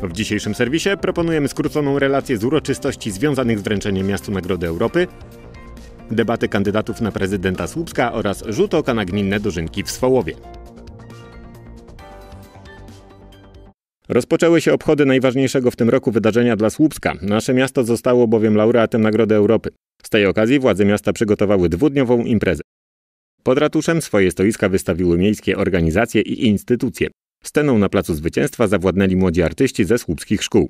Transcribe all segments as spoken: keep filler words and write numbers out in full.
W dzisiejszym serwisie proponujemy skróconą relację z uroczystości związanych z wręczeniem miastu Nagrody Europy, debaty kandydatów na prezydenta Słupska oraz rzut oka na gminne dożynki w Swołowie. Rozpoczęły się obchody najważniejszego w tym roku wydarzenia dla Słupska. Nasze miasto zostało bowiem laureatem Nagrody Europy. Z tej okazji władze miasta przygotowały dwudniową imprezę. Pod ratuszem swoje stoiska wystawiły miejskie organizacje i instytucje. Sceną na Placu Zwycięstwa zawładnęli młodzi artyści ze słupskich szkół.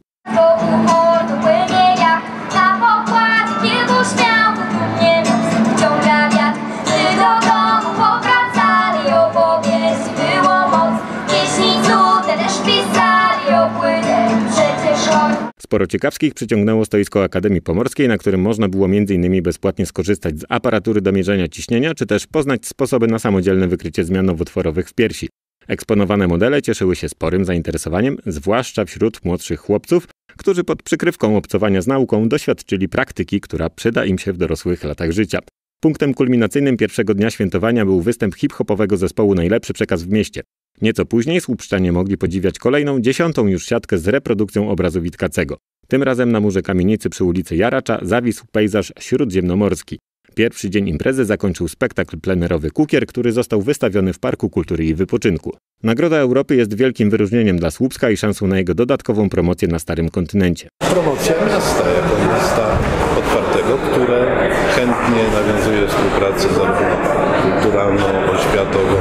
Sporo ciekawskich przyciągnęło stoisko Akademii Pomorskiej, na którym można było między innymi bezpłatnie skorzystać z aparatury do mierzenia ciśnienia, czy też poznać sposoby na samodzielne wykrycie zmian nowotworowych w piersi. Eksponowane modele cieszyły się sporym zainteresowaniem, zwłaszcza wśród młodszych chłopców, którzy pod przykrywką obcowania z nauką doświadczyli praktyki, która przyda im się w dorosłych latach życia. Punktem kulminacyjnym pierwszego dnia świętowania był występ hip-hopowego zespołu Najlepszy Przekaz w mieście. Nieco później słupszczanie mogli podziwiać kolejną, dziesiątą już siatkę z reprodukcją obrazu Witkacego. Tym razem na murze kamienicy przy ulicy Jaracza zawisł pejzaż śródziemnomorski. Pierwszy dzień imprezy zakończył spektakl plenerowy Kukier, który został wystawiony w Parku Kultury i Wypoczynku. Nagroda Europy jest wielkim wyróżnieniem dla Słupska i szansą na jego dodatkową promocję na Starym Kontynencie. Promocja miasta jako miasta otwartego, które chętnie nawiązuje współpracę zarówno kulturalną, oświatową.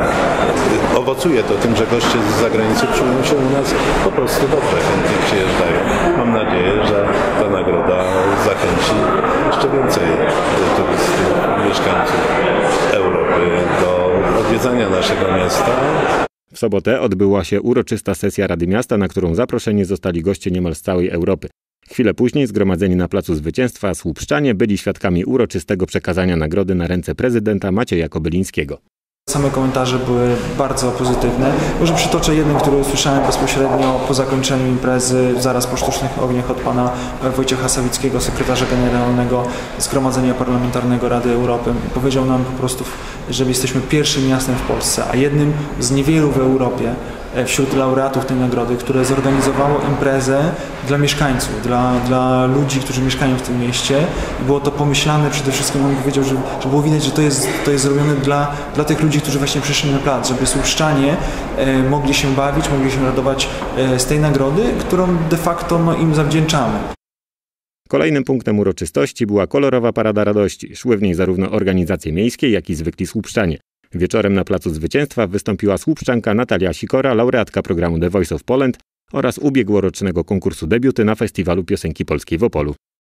Owocuje to tym, że goście z zagranicy czują się u nas po prostu dobrze, chętnie przyjeżdżają. Mam nadzieję, że ta nagroda zachęci jeszcze więcej turystów, mieszkańców Europy do odwiedzania naszego miasta. W sobotę odbyła się uroczysta sesja Rady Miasta, na którą zaproszeni zostali goście niemal z całej Europy. Chwilę później zgromadzeni na Placu Zwycięstwa słupszczanie byli świadkami uroczystego przekazania nagrody na ręce prezydenta Macieja Kobylińskiego. Same komentarze były bardzo pozytywne. Może przytoczę jeden, który usłyszałem bezpośrednio po zakończeniu imprezy, zaraz po sztucznych ogniach od pana Wojciecha Sawickiego, sekretarza generalnego Zgromadzenia Parlamentarnego Rady Europy. Powiedział nam po prostu, że jesteśmy pierwszym miastem w Polsce, a jednym z niewielu w Europie wśród laureatów tej nagrody, które zorganizowało imprezę dla mieszkańców, dla, dla ludzi, którzy mieszkają w tym mieście. I było to pomyślane przede wszystkim, on powiedział, że, że było widać, że to jest, to jest zrobione dla, dla tych ludzi, którzy właśnie przyszli na plac, żeby słupszczanie e, mogli się bawić, mogli się radować e, z tej nagrody, którą de facto no, im zawdzięczamy. Kolejnym punktem uroczystości była kolorowa Parada Radości. Szły w niej zarówno organizacje miejskie, jak i zwykli słupszczanie. Wieczorem na Placu Zwycięstwa wystąpiła słupszczanka Natalia Sikora, laureatka programu The Voice of Poland oraz ubiegłorocznego konkursu debiuty na Festiwalu Piosenki Polskiej w Opolu.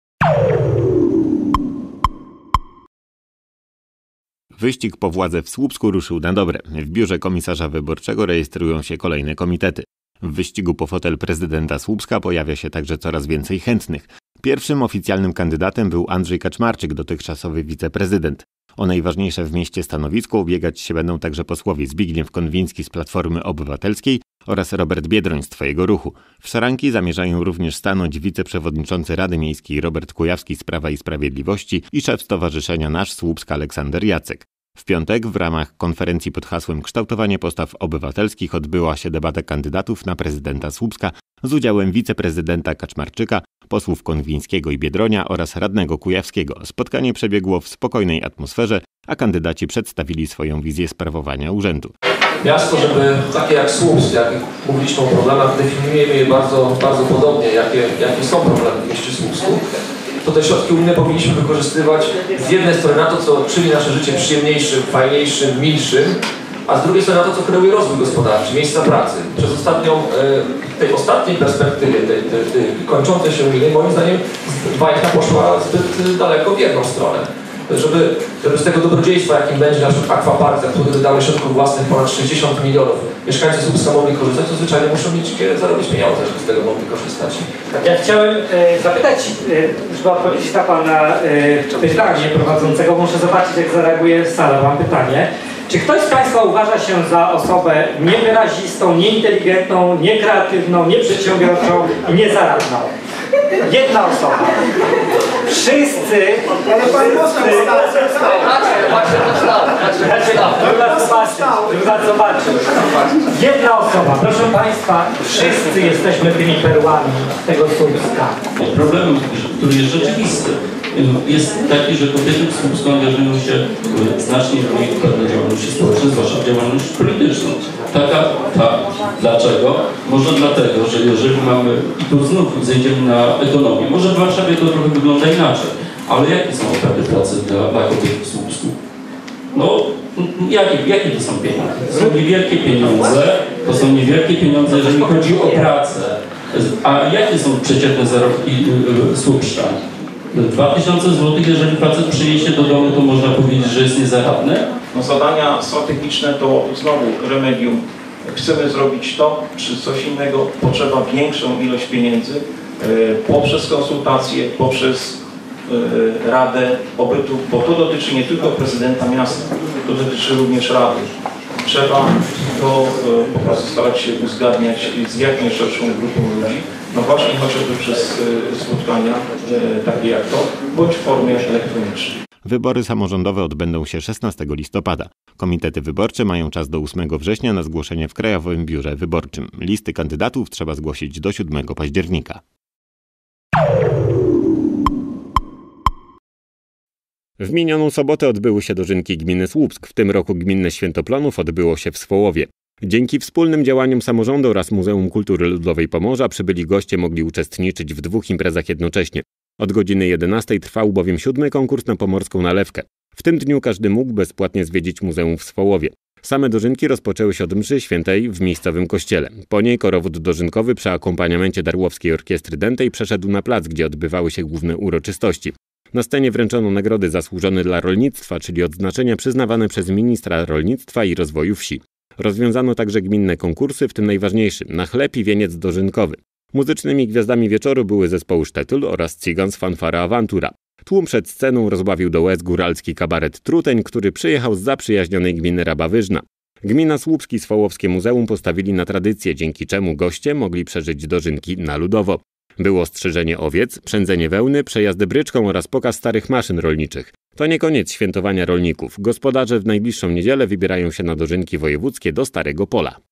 Wyścig po władzę w Słupsku ruszył na dobre. W biurze komisarza wyborczego rejestrują się kolejne komitety. W wyścigu po fotel prezydenta Słupska pojawia się także coraz więcej chętnych. Pierwszym oficjalnym kandydatem był Andrzej Kaczmarczyk, dotychczasowy wiceprezydent. O najważniejsze w mieście stanowisko ubiegać się będą także posłowie Zbigniew Konwiński z Platformy Obywatelskiej oraz Robert Biedroń z Twojego Ruchu. W szranki zamierzają również stanąć wiceprzewodniczący Rady Miejskiej Robert Kujawski z Prawa i Sprawiedliwości i szef Stowarzyszenia Nasz Słupsk Aleksander Jacek. W piątek w ramach konferencji pod hasłem Kształtowanie postaw obywatelskich odbyła się debata kandydatów na prezydenta Słupska z udziałem wiceprezydenta Kaczmarczyka, posłów Konwińskiego i Biedronia oraz radnego Kujawskiego. Spotkanie przebiegło w spokojnej atmosferze, a kandydaci przedstawili swoją wizję sprawowania urzędu. Miasto, żeby takie jak Słupsk, jak mówiliśmy o problemach, definiujemy je bardzo, bardzo podobnie, jakie, jakie są problemy w mieście Słupsku, to te środki unijne powinniśmy wykorzystywać z jednej strony na to, co czyni nasze życie przyjemniejszym, fajniejszym, milszym, a z drugiej strony na to, co kreuje rozwój gospodarczy, miejsca pracy. Przez ostatnią, tej ostatniej perspektywie, tej, tej, tej kończącej się unijnej, moim zdaniem bajka poszła zbyt daleko w jedną stronę. Żeby, żeby z tego dobrodziejstwa, jakim będzie nasz Aquapark, za który wydamy środków własnych ponad sześćdziesiąt milionów, mieszkańcy Słupska mogli korzystać, to zwyczajnie muszą mieć gdzie zarobić pieniądze, żeby z tego mogli korzystać. Ja chciałem e, zapytać, e, żeby odpowiedzieć na Pana e, pytanie prowadzącego, muszę zobaczyć, jak zareaguje sala. Mam pytanie. Czy ktoś z Państwa uważa się za osobę niewyrazistą, nieinteligentną, niekreatywną, nieprzedsiębiorczą i niezaradną? Jedna osoba. Wszyscy... Ale pan poseł stał. Druga zobaczyć, druga zobaczyć. Jedna osoba. Proszę Państwa, wszyscy jesteśmy tymi perłami tego Słupska. Problem, który jest rzeczywisty, jest taki, że kobiety w Słupsku angażują się znacznie mniej w pewne działalności społeczne, zwłaszcza w działalność polityczną. Taka, tak. Dlaczego? Może dlatego, że jeżeli mamy, i tu znów zejdziemy na ekonomię, może w Warszawie to trochę wygląda inaczej, ale jakie są oferty pracy dla, dla kobiet w Słupsku? No, jakie, jakie to są pieniądze? Są niewielkie pieniądze, to są niewielkie pieniądze, jeżeli chodzi o pracę. A jakie są przeciętne zarobki słupszczan? dwa tysiące złotych, jeżeli facet przyniesie do domu, to można powiedzieć, że jest niezaradne? No, zadania strategiczne to znowu remedium. Chcemy zrobić to, czy coś innego, potrzeba większą ilość pieniędzy poprzez konsultacje, poprzez Radę Pobytu, bo to dotyczy nie tylko prezydenta miasta, to dotyczy również Rady. Trzeba to po prostu starać się uzgadniać z jak najszerszą grupą ludzi, no właśnie chociażby przez spotkania takie jak to, bądź w formie elektronicznej. Wybory samorządowe odbędą się szesnastego listopada. Komitety wyborcze mają czas do ósmego września na zgłoszenie w Krajowym Biurze Wyborczym. Listy kandydatów trzeba zgłosić do siódmego października. W minioną sobotę odbyły się dożynki gminy Słupsk. W tym roku gminne Święto Plonów odbyło się w Swołowie. Dzięki wspólnym działaniom samorządu oraz Muzeum Kultury Ludowej Pomorza przybyli goście mogli uczestniczyć w dwóch imprezach jednocześnie. Od godziny jedenastej trwał bowiem siódmy konkurs na pomorską nalewkę. W tym dniu każdy mógł bezpłatnie zwiedzić muzeum w Swołowie. Same dożynki rozpoczęły się od mszy świętej w miejscowym kościele. Po niej korowód dożynkowy przy akompaniamencie Darłowskiej Orkiestry Dętej przeszedł na plac, gdzie odbywały się główne uroczystości. Na scenie wręczono nagrody zasłużone dla rolnictwa, czyli odznaczenia przyznawane przez ministra rolnictwa i rozwoju wsi. Rozwiązano także gminne konkursy, w tym najważniejszy – na chleb i wieniec dożynkowy. Muzycznymi gwiazdami wieczoru były zespoły Sztetul oraz Cigans Fanfara Awantura. Tłum przed sceną rozbawił do łez góralski kabaret Truteń, który przyjechał z zaprzyjaźnionej gminy Rabawyżna. Gmina Słupsk i Swołowskie Muzeum postawili na tradycję, dzięki czemu goście mogli przeżyć dożynki na ludowo. Było strzyżenie owiec, przędzenie wełny, przejazdy bryczką oraz pokaz starych maszyn rolniczych. To nie koniec świętowania rolników. Gospodarze w najbliższą niedzielę wybierają się na dożynki wojewódzkie do Starego Pola.